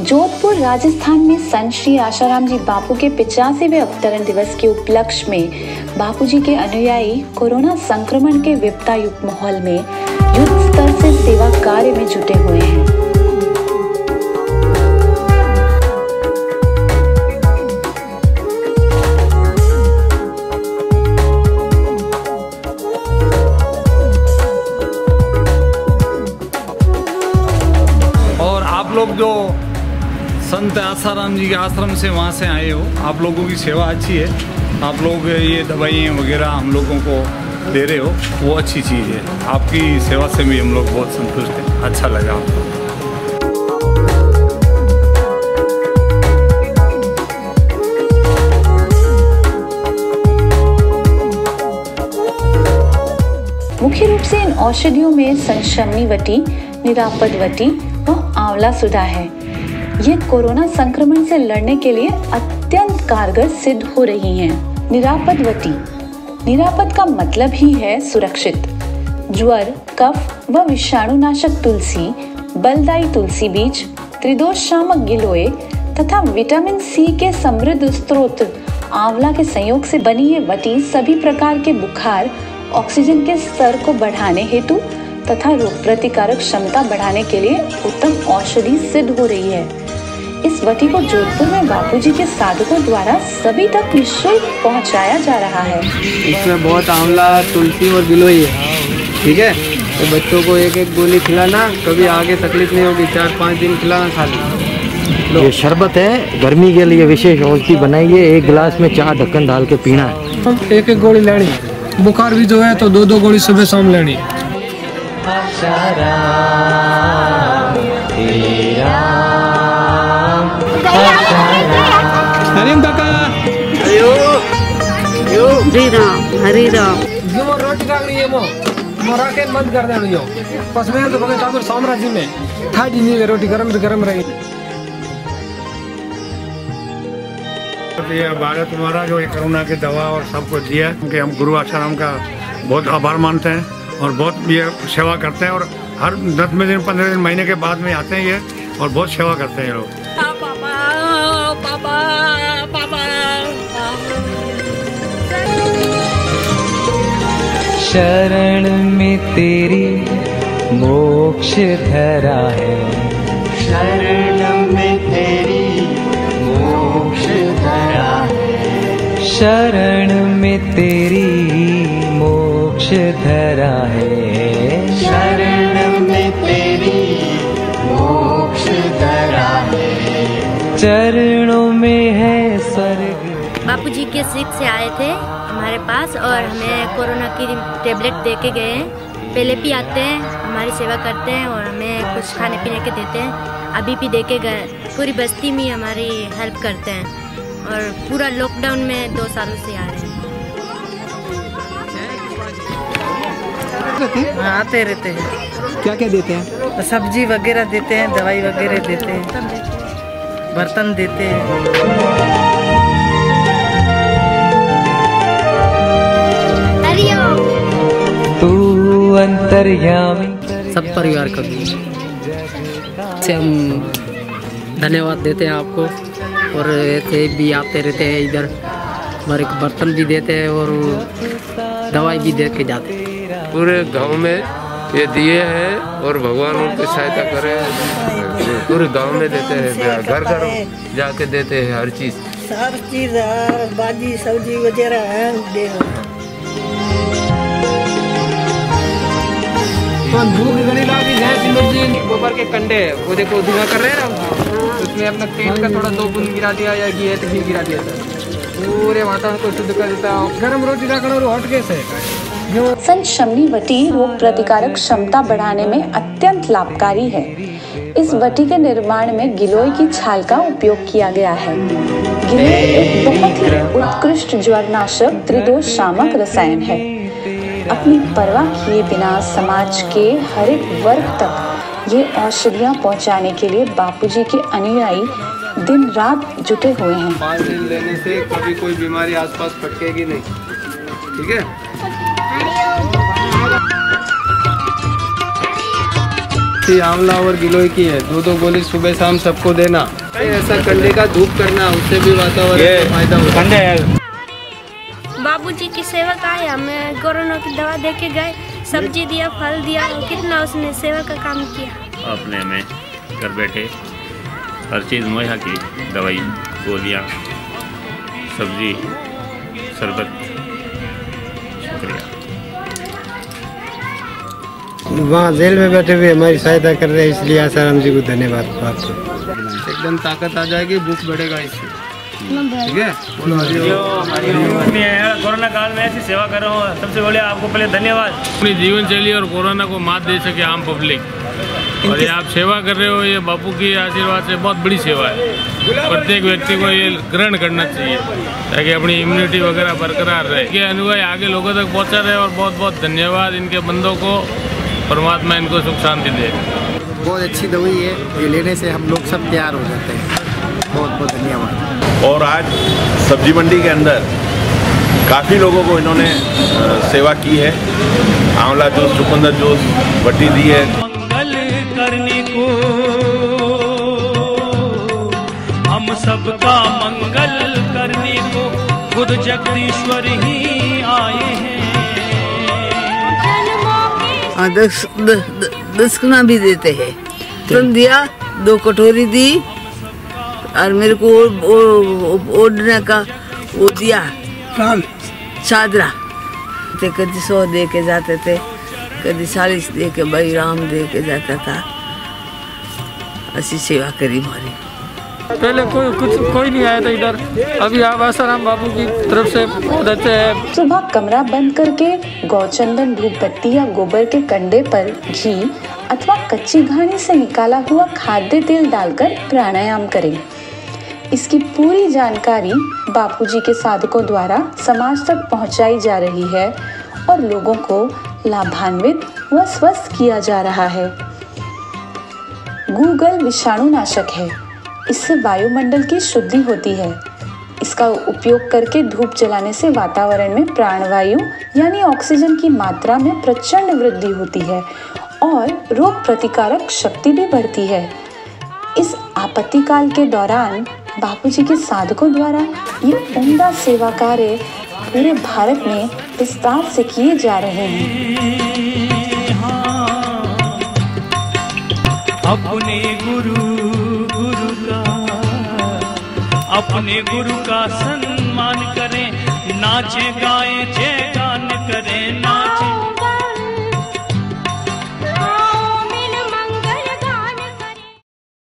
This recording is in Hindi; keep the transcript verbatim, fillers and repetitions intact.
जोधपुर राजस्थान में संत श्री आशाराम जी बापू के पिचासीवें अवतरण दिवस के उपलक्ष्य में बापूजी के अनुयायी कोरोना संक्रमण के विपदायुक्त माहौल में युद्ध स्तर से सेवा कार्य में जुटे हुए हैं। और आप लोग जो संत आसाराम जी के आश्रम से वहाँ से आए हो, आप लोगों की सेवा अच्छी है। आप लोग ये दवाइयाँ वगैरह हम लोगों को दे रहे हो, वो अच्छी चीज़ है। आपकी सेवा से भी हम लोग बहुत संतुष्ट हैं, अच्छा लगा हमको। मुख्य रूप से इन औषधियों में संशमनी वटी, निरापद वटी व आंवला सुधा है। ये कोरोना संक्रमण से लड़ने के लिए अत्यंत कारगर सिद्ध हो रही हैं। निरापद वटी, निरापद का मतलब ही है सुरक्षित। ज्वर, कफ व विषाणुनाशक तुलसी, बलदायी तुलसी बीज, त्रिदोष शामक गिलोय तथा विटामिन सी के समृद्ध स्रोत आंवला के संयोग से बनी ये वटी सभी प्रकार के बुखार, ऑक्सीजन के स्तर को बढ़ाने हेतु तथा रोग प्रतिकारक क्षमता बढ़ाने के लिए उत्तम औषधि सिद्ध हो रही है। इस वटी को जोधपुर में बापूजी के साधकों द्वारा सभी तक निःशुल्क पहुंचाया जा रहा है। इसमें बहुत आंवला, तुलसी और गिलोय है, ठीक है। तो बच्चों को एक एक गोली खिलाना, कभी आगे तकलीफ नहीं होगी। चार पाँच दिन खिलाना खाली। ये शरबत है, गर्मी के लिए विशेष औषधि बनाई है। एक गिलास में चार ढक्कन डाल के पीना है। हम एक एक गोली लेनी है। बुखार भी जो है तो दो दो गोली सुबह शाम लेनी है। हरिम काका, हरी राम, हरी राम। जो रोटी खा रही है वो मोरा के बंद कर देनी हो। बस मैं तो भगत ठाकुर साम्राज्य में खा दी नहीं, रोटी गरम तो गरम रही। ये भारत तुम्हारा जो कोरोना की दवा और सब कुछ दिया, क्योंकि हम गुरु आसाराम का बहुत आभार मानते हैं और बहुत ये सेवा करते हैं। और हर दस में दिन पंद्रह दिन महीने के बाद में आते हैं ये और बहुत सेवा करते हैं ये लोग। शरण में तेरी मोक्ष धरा है, शरण में तेरी मोक्ष धरा है, शरण में तेरी मोक्ष धरा है, शरण में तेरी मोक्ष धरा है, चरणों में है स्वर्ग। बापूजी के सिख से आए थे हमारे पास और हमें कोरोना की टेबलेट दे के गए हैं। पहले भी आते हैं, हमारी सेवा करते हैं और हमें कुछ खाने पीने के देते हैं। अभी भी दे के गए। पूरी बस्ती में हमारी हेल्प करते हैं और पूरा लॉकडाउन में दो सालों से आ रहे हैं। आते रहते हैं। क्या क्या देते हैं? सब्जी वगैरह देते हैं, दवाई वगैरह देते हैं, बर्तन देते हैं। तू अंतर्यामी। सब परिवार का से हम धन्यवाद देते हैं आपको। और ऐसे भी आते रहते हैं इधर, हमारे बर्तन भी देते हैं और दवाई भी दे के जाते हैं। पूरे गांव में ये दिए हैं और भगवान उनकी सहायता करे। पूरे गांव में देते हैं, घर घर जाके देते हैं हर चीज, हर चीज, भाजी सब्जी वगैरह है। तो भूख घड़ी लगी है। गोबर के कंडे वो देखो धुआं कर रहे हैं ना, उसमें अपना तेल का थोड़ा दो बूंद गिरा दिया या घी है तो घी गिरा दिया था, पूरे वातावरण को शुद्ध कर देता है। गर्म रोटी रखना और हॉट गैस है। संशमनी वटी रोग प्रतिकारक क्षमता बढ़ाने में अत्यंत लाभकारी है। इस वटी के निर्माण में गिलोय की छाल का उपयोग किया गया है। गिलोय एक बहुत ही उत्कृष्ट ज्वरनाशक त्रिदोष शामक रसायन है। अपनी परवाह किए बिना समाज के हर एक वर्ग तक ये औषधियाँ पहुँचाने के लिए बापूजी के अनुयायी दिन रात जुटे हुए हैं। पाँच दिन लेने से कभी कोई बीमारी आसपास फटकेगी नहीं, ठीक है। मेथी, आंवला और गिलोय की है। दो दो गोली सुबह शाम सबको देना। ऐसा कंडे का धूप करना, उससे भी वातावरण को फायदा होता है। बाबूजी की सेवा का है, हमें कोरोना की दवा दे के गए, सब्जी दिया, फल दिया, कितना उसने सेवा का काम किया। अपने में घर बैठे हर चीज़ मुहैया की, दवाई, गोलियाँ, सब्जी, शरबत। शुक्रिया। वहाँ जेल में बैठे हुए हमारी सहायता कर रहे हैं, इसलिए आसाराम जी को धन्यवाद प्राप्त। एकदम ताकत आ जाएगी, भूख बढ़ेगा इससे। ठीक है, कोरोना काल में ऐसी सेवा कर रहा हूँ, सबसे बड़े आपको पहले धन्यवाद। अपनी जीवन शैली और कोरोना को मात दे सके आम पब्लिक, और ये आप सेवा कर रहे हो, ये बापू की आशीर्वाद से बहुत बड़ी सेवा है। प्रत्येक व्यक्ति को ये ग्रहण करना चाहिए ताकि अपनी इम्यूनिटी वगैरह बरकरार रहे। ये अनुभव आगे लोगों तक पहुँचा रहे, और बहुत बहुत धन्यवाद इनके बंदों को। परमात्मा इनको सुख शांति दे। बहुत अच्छी दवाई है, ये लेने से हम लोग सब तैयार हो जाते हैं। बहुत बहुत धन्यवाद। और आज सब्जी मंडी के अंदर काफ़ी लोगों को इन्होंने सेवा की है। आंवला जूस, चुकंदर जूस, बट्टी दी है। मंगल करने को हम सबका मंगल करने को खुद जगदीश्वर ही आए हैं। हाँ, दस दक्षिणा भी देते हैं। तुम दिया, दो कटोरी दी, और मेरे को ओढ़ने का वो दिया चादरा। ते कभी सौ दे के जाते थे, कभी चालीस दे के भाई राम दे के जाता था। ऐसी सेवा करी हमारी। पहले कोई कुछ कोई नहीं आया था इधर, अभी आप आसाराम बाबू की तरफ से बहुत अच्छे है। सुबह कमरा बंद करके गौचंदन, धूप बत्ती या गोबर के कंडे पर घी अथवा कच्ची घानी से निकाला हुआ खाद्य तेल डालकर प्राणायाम करें। इसकी पूरी जानकारी बापूजी के साधकों द्वारा समाज तक पहुंचाई जा रही है और लोगों को लाभान्वित व स्वस्थ किया जा रहा है। गूगल विषाणुनाशक है, इससे वायुमंडल की शुद्धि होती है। इसका उपयोग करके धूप जलाने से वातावरण में प्राणवायु यानी ऑक्सीजन की मात्रा में प्रचंड वृद्धि होती है और रोग प्रतिकारक शक्ति भी बढ़ती है। इस आपत्ति काल के दौरान बापूजी के साधकों द्वारा ये उम्दा सेवा कार्य पूरे भारत में विस्तार से किए जा रहे हैं। अपने गुरु गुरु का अपने गुरु का सम्मान करें, नाचे गाए जय गान करें ना।